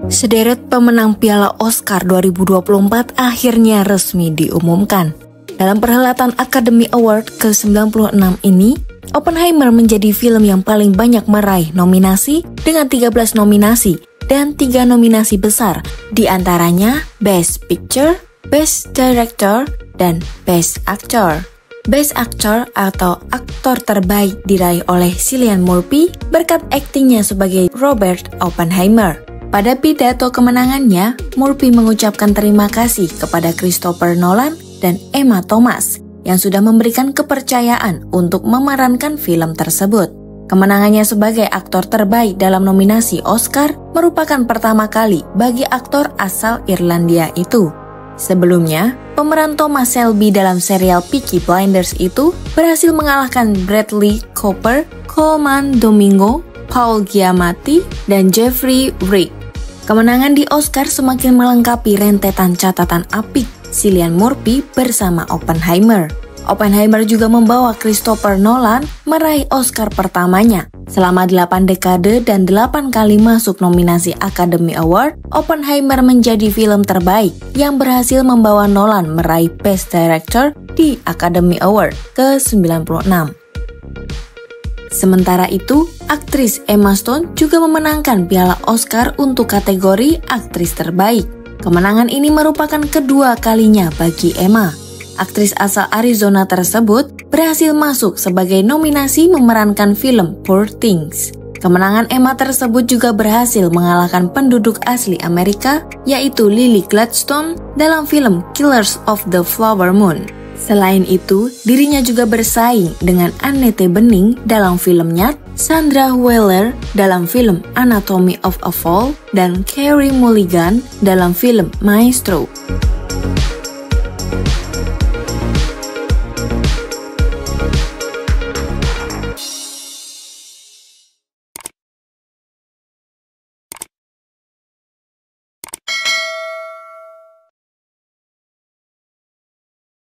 Sederet pemenang Piala Oscar 2024 akhirnya resmi diumumkan. Dalam perhelatan Academy Award ke-96 ini, Oppenheimer menjadi film yang paling banyak meraih nominasi dengan 13 nominasi dan 3 nominasi besar, di antaranya Best Picture, Best Director, dan Best Actor. Best Actor atau aktor terbaik diraih oleh Cillian Murphy berkat aktingnya sebagai Robert Oppenheimer. Pada pidato kemenangannya, Murphy mengucapkan terima kasih kepada Christopher Nolan dan Emma Thomas yang sudah memberikan kepercayaan untuk memerankan film tersebut. Kemenangannya sebagai aktor terbaik dalam nominasi Oscar merupakan pertama kali bagi aktor asal Irlandia itu. Sebelumnya, pemeran Thomas Shelby dalam serial Peaky Blinders itu berhasil mengalahkan Bradley Cooper, Colman Domingo, Paul Giamatti, dan Jeffrey Wright. Kemenangan di Oscar semakin melengkapi rentetan catatan apik Cillian Murphy bersama Oppenheimer. Oppenheimer juga membawa Christopher Nolan meraih Oscar pertamanya. Selama 8 dekade dan 8 kali masuk nominasi Academy Award, Oppenheimer menjadi film terbaik yang berhasil membawa Nolan meraih Best Director di Academy Award ke-96. Sementara itu, aktris Emma Stone juga memenangkan Piala Oscar untuk kategori aktris terbaik. Kemenangan ini merupakan kedua kalinya bagi Emma. Aktris asal Arizona tersebut berhasil masuk sebagai nominasi memerankan film Poor Things. Kemenangan Emma tersebut juga berhasil mengalahkan penduduk asli Amerika, yaitu Lily Gladstone dalam film Killers of the Flower Moon. Selain itu, dirinya juga bersaing dengan Annette Bening dalam filmnya, Sandra Hüller dalam film Anatomy of a Fall, dan Carey Mulligan dalam film Maestro.